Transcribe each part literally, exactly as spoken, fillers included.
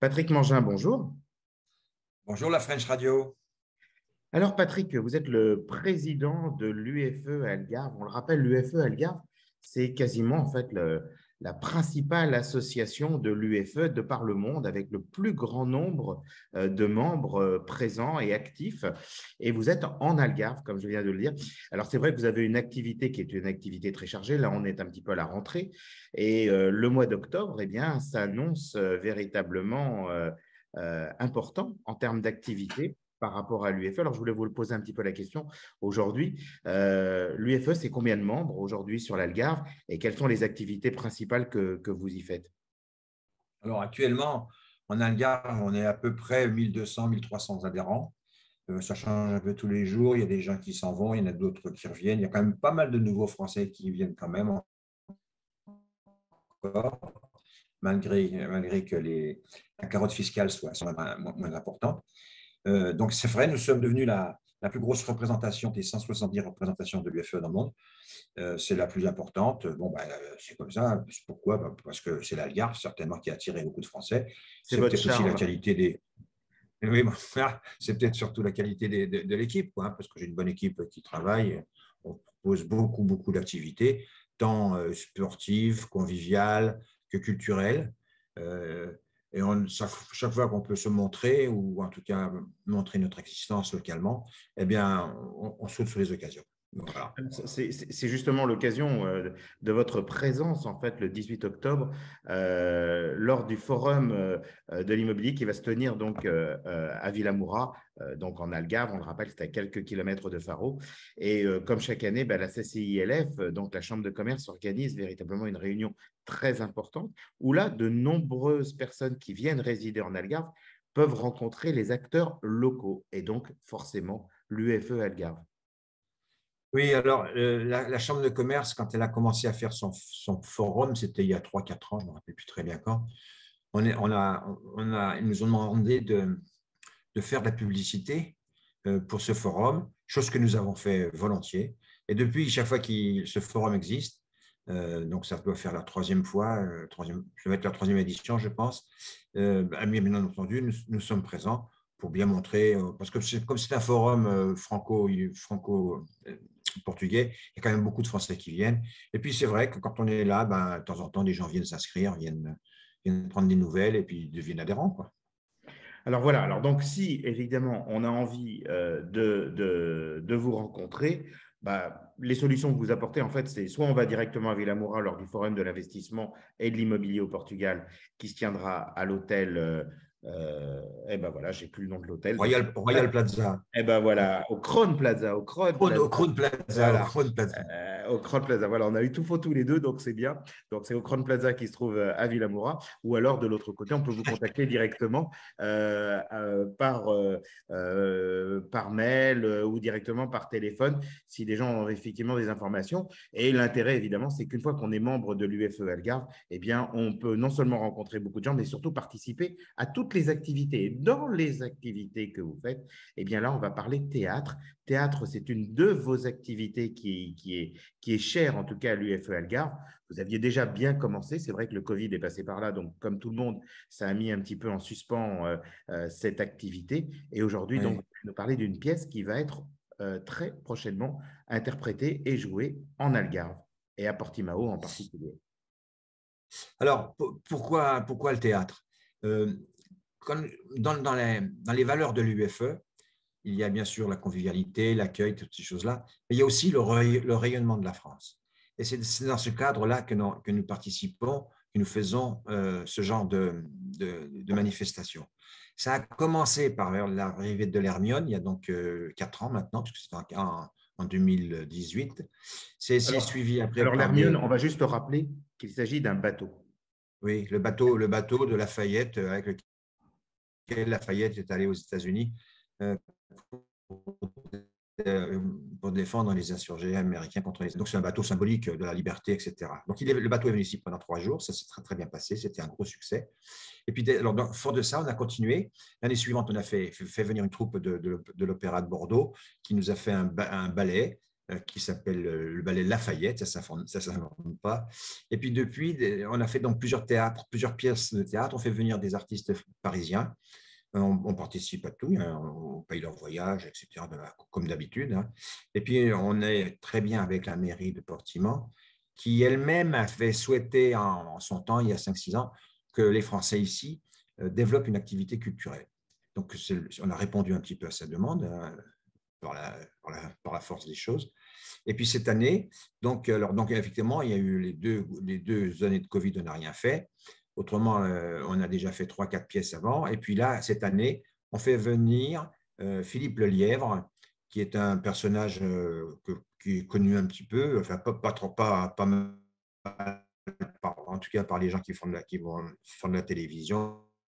Patrick Mangin, bonjour. Bonjour la French Radio. Alors Patrick, vous êtes le président de l'U F E Algarve. On le rappelle, l'U F E Algarve, c'est quasiment en fait le- la principale association de l'U F E de par le monde avec le plus grand nombre euh, de membres euh, présents et actifs. Et vous êtes en Algarve, comme je viens de le dire. Alors c'est vrai que vous avez une activité qui est une activité très chargée. Là, on est un petit peu à la rentrée. Et euh, le mois d'octobre, eh bien, s'annonce euh, véritablement euh, euh, important en termes d'activité par rapport à l'U F E. Alors, je voulais vous le poser un petit peu la question aujourd'hui. Euh, L'U F E, c'est combien de membres aujourd'hui sur l'Algarve et quelles sont les activités principales que, que vous y faites? Alors actuellement, en Algarve, on est à peu près mille deux cents, mille trois cents adhérents. Euh, ça change un peu tous les jours. Il y a des gens qui s'en vont, il y en a d'autres qui reviennent. Il y a quand même pas mal de nouveaux Français qui viennent quand même encore, malgré, malgré que les, la carotte fiscale soit, soit moins, moins importante. Euh, donc, c'est vrai, nous sommes devenus la, la plus grosse représentation des cent soixante-dix représentations de l'U F E dans le monde. Euh, c'est la plus importante. Bon, ben, c'est comme ça. Pourquoi? Ben, parce que c'est l'Algarve, certainement, qui a attiré beaucoup de Français. C'est C'est votre peut-être aussi la charme. qualité des. Oui, bon, c'est peut-être surtout la qualité des, de, de l'équipe, quoi, hein, parce que j'ai une bonne équipe qui travaille. On propose beaucoup, beaucoup d'activités, tant euh, sportives, conviviales que culturelles. Euh, et on, chaque, chaque fois qu'on peut se montrer, ou en tout cas montrer notre existence localement, eh bien, on, on saute sur les occasions. Voilà. C'est c'est justement l'occasion euh, de votre présence, en fait, le dix-huit octobre, euh, lors du forum euh, de l'immobilier qui va se tenir donc euh, euh, à Villamoura, euh, donc en Algarve. On le rappelle, c'est à quelques kilomètres de Faro. Et euh, comme chaque année, ben, la C C I L F, euh, donc la Chambre de commerce, organise véritablement une réunion très importante où là, de nombreuses personnes qui viennent résider en Algarve peuvent rencontrer les acteurs locaux et donc forcément l'U F E Algarve. Oui, alors euh, la, la Chambre de commerce, quand elle a commencé à faire son, son forum, c'était il y a trois quatre ans, je ne me rappelle plus très bien quand, on, est, on, a, on a, ils nous ont demandé de, de faire de la publicité euh, pour ce forum, chose que nous avons fait volontiers. Et depuis, chaque fois que ce forum existe, euh, donc ça doit faire la troisième fois, euh, troisième, ça va être la troisième édition, je pense, euh, bien entendu, nous, nous sommes présents pour bien montrer, euh, parce que comme c'est un forum euh, franco, franco euh, portugais, il y a quand même beaucoup de Français qui viennent. Et puis c'est vrai que quand on est là, ben, de temps en temps, des gens viennent s'inscrire, viennent, viennent prendre des nouvelles et puis deviennent adhérents, quoi. Alors voilà, alors donc si évidemment on a envie euh, de, de, de vous rencontrer, bah, les solutions que vous apportez, en fait, c'est soit on va directement à Villamoura lors du Forum de l'investissement et de l'immobilier au Portugal qui se tiendra à l'hôtel, euh, euh, eh ben voilà, j'ai plus le nom de l'hôtel, donc Royal, Royal Plaza. eh ben voilà, au Crown Plaza, au Crown Crown, Plaza. au Crown Plaza, au Voilà, Crown Plaza. euh, au Crown Plaza. Voilà, on a eu tout faux tous les deux, donc c'est bien. Donc c'est au Crown Plaza qui se trouve euh, à Villamoura. Ou alors de l'autre côté, on peut vous contacter directement euh, euh, par, euh, euh, par mail euh, ou directement par téléphone si des gens ont effectivement des informations. Et l'intérêt, évidemment, c'est qu'une fois qu'on est membre de l'U F E Algarve, eh bien, on peut non seulement rencontrer beaucoup de gens, mais surtout participer à toutes les activités. Et dans les activités que vous faites, eh bien là, on va parler de théâtre. Théâtre, c'est une de vos activités qui, qui, est, qui est chère, en tout cas à l'U F E Algarve. Vous aviez déjà bien commencé. C'est vrai que le Covid est passé par là, donc comme tout le monde, ça a mis un petit peu en suspens euh, euh, cette activité. Et aujourd'hui, donc, Oui. vous allez nous parler d'une pièce qui va être euh, très prochainement interprétée et jouée en Algarve et à Portimao en particulier. Alors, pourquoi, pourquoi le théâtre? Euh, quand- dans, dans les, dans les valeurs de l'U F E, il y a bien sûr la convivialité, l'accueil, toutes ces choses-là, mais il y a aussi le, ray- le rayonnement de la France. Et c'est c'est dans ce cadre-là que nous, que nous participons, que nous faisons euh, ce genre de, de, de manifestation. Ça a commencé par l'arrivée de l'Hermione, il y a donc euh, quatre ans maintenant, puisque c'était en, en deux mille dix-huit. C'est c'est Alors, suivi après alors par l'Hermione, des, on va juste rappeler qu'il s'agit d'un bateau. oui, le bateau, le bateau de Lafayette, euh, avec lequel Lafayette est allé aux États-Unis euh, pour, euh, pour défendre les insurgés américains contre les. Donc, c'est un bateau symbolique de la liberté, et cetera. Donc, il est, le bateau est venu ici pendant trois jours. Ça s'est très, très bien passé. C'était un gros succès. Et puis, alors, donc, fort de ça, on a continué. L'année suivante, on a fait, fait venir une troupe de, de, de l'Opéra de Bordeaux qui nous a fait un, un ballet. euh, qui s'appelle le ballet Lafayette, ça ne s'invente pas. Et puis depuis, on a fait donc plusieurs théâtres, plusieurs pièces de théâtre. On fait venir des artistes parisiens. On, on participe à tout, hein, on paye leur voyage, et cetera, comme d'habitude. Hein. Et puis, on est très bien avec la mairie de Portimão, qui elle-même avait souhaité en, en son temps, il y a cinq six ans, que les Français ici euh, développent une activité culturelle. Donc, on a répondu un petit peu à sa demande hein, par, la, par, la, par la force des choses. Et puis, cette année, donc, alors, donc effectivement, il y a eu les deux, les deux années de Covid, on n'a rien fait. Autrement, euh, on a déjà fait trois, quatre pièces avant. Et puis là, cette année, on fait venir euh, Philippe Lelièvre, qui est un personnage euh, que, qui est connu un petit peu, enfin pas, pas trop, pas, pas mal, en tout cas par les gens qui font de la, qui vont, font de la télévision,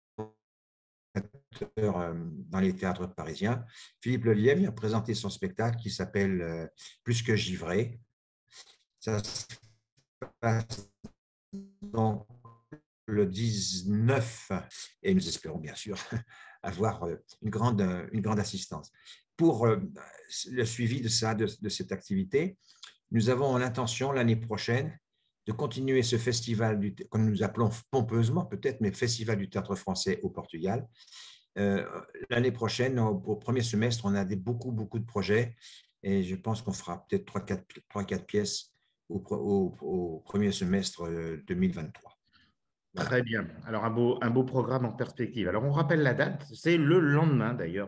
dans les théâtres parisiens. Philippe Lelièvre vient présenter son spectacle qui s'appelle euh, Plus que givré. Ça se passe donc le dix-neuf, et nous espérons bien sûr avoir une grande, une grande assistance. Pour le suivi de ça, de, de cette activité, nous avons l'intention l'année prochaine de continuer ce festival, du, comme nous appelons pompeusement peut-être, mais Festival du théâtre français au Portugal. Euh, l'année prochaine, au, au premier semestre, on a des, beaucoup, beaucoup de projets et je pense qu'on fera peut-être trois quatre pièces au, au, au premier semestre deux mille vingt-trois. Voilà. Très bien. Alors, un beau, un beau programme en perspective. Alors, on rappelle la date, c'est le lendemain d'ailleurs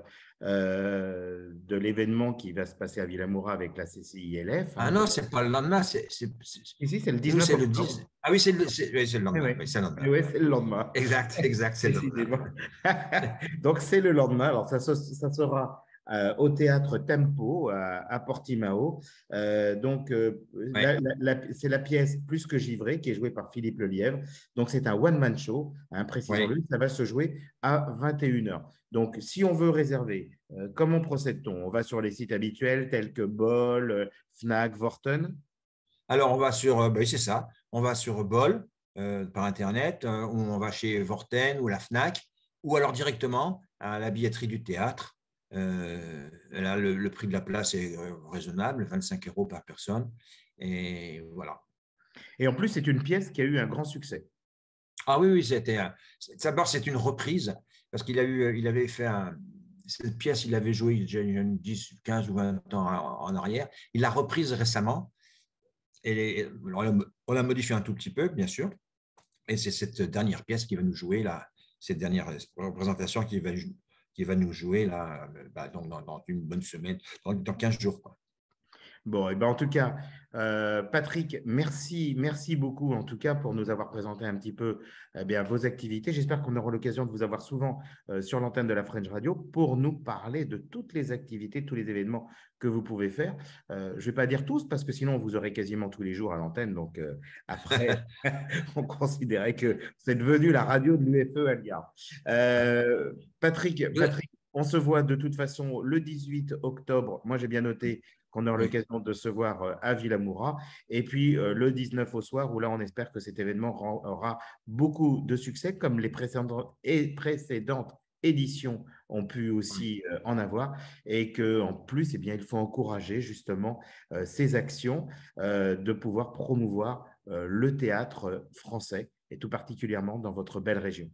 euh, de l'événement qui va se passer à Villamoura avec la C C I L F. Ah hein. non, ce n'est pas le lendemain. C'est, c'est, c'est... Ici, c'est le dix-neuf octobre. Le dix... Ah oui, c'est le, c'est, oui, c'est le lendemain. Oui, oui, c'est le lendemain. oui, c'est le lendemain. Exact, exact, c'est le lendemain. Donc, c'est le lendemain. Alors, ça, ça sera euh, au théâtre Tempo à, à Portimão. Euh, donc, euh, oui. la, la, la, c'est la pièce Plus que givré qui est jouée par Philippe Lelièvre. Donc, c'est un one-man show, hein, précisons-le. Oui. Ça va se jouer à vingt et une heures. Donc, si on veut réserver, euh, comment procède-t-on? On va sur les sites habituels tels que Bol, euh, Fnac, Vorten. Alors, on va sur, euh, ben, c'est ça, on va sur Bol euh, par Internet, euh, ou on va chez Vorten ou la Fnac, ou alors directement à la billetterie du théâtre. Euh, là, le, le prix de la place est raisonnable, vingt-cinq euros par personne. Et voilà. Et en plus, c'est une pièce qui a eu un grand succès. Ah oui, oui, c'était un... D'abord, c'est une reprise, parce qu'il a eu, il avait fait un... cette pièce, il avait joué il y a dix, quinze ou vingt ans en arrière. Il l'a reprise récemment. Et on l'a modifié un tout petit peu, bien sûr. Et c'est cette dernière pièce qui va nous jouer, là, cette dernière représentation qui va, qui va nous jouer là, bah, dans, dans une bonne semaine, dans, dans quinze jours. Quoi. Bon, et ben en tout cas, euh, Patrick, merci, merci beaucoup en tout cas pour nous avoir présenté un petit peu eh bien, vos activités. J'espère qu'on aura l'occasion de vous avoir souvent euh, sur l'antenne de la French Radio pour nous parler de toutes les activités, tous les événements que vous pouvez faire. Euh, je ne vais pas dire tous parce que sinon vous aurez quasiment tous les jours à l'antenne. Donc euh, après, on considérait que c'est devenu la radio de l'U F E Algarve. Euh, Patrick, Patrick, on se voit de toute façon le dix-huit octobre. Moi, j'ai bien noté qu'on aura l'occasion de se voir à Villamoura. Et puis, euh, le dix-neuf au soir, où là, on espère que cet événement aura beaucoup de succès, comme les précédentes, et précédentes éditions ont pu aussi euh, en avoir. Et qu'en plus, eh bien, il faut encourager justement euh, ces actions euh, de pouvoir promouvoir euh, le théâtre français, et tout particulièrement dans votre belle région.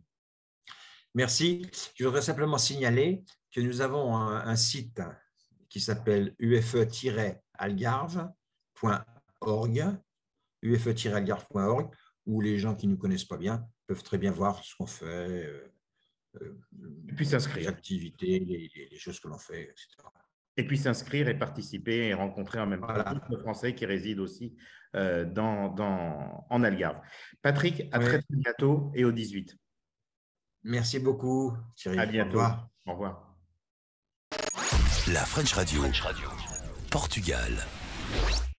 Merci. Je voudrais simplement signaler que nous avons un, un site qui s'appelle u f e tiret algarve point org, u f e tiret algarve point org, où les gens qui ne nous connaissent pas bien peuvent très bien voir ce qu'on fait, euh, euh, et puis s'inscrire. Les activités, les, les choses que l'on fait, et cetera. Et puis s'inscrire et participer et rencontrer en même temps voilà. d'autres Français qui résident aussi euh, dans, dans, en Algarve. Patrick, à oui. très, très bientôt et au dix-huit. Merci beaucoup, Thierry. À bientôt. Au revoir. Au revoir. La French Radio, French Radio. Portugal.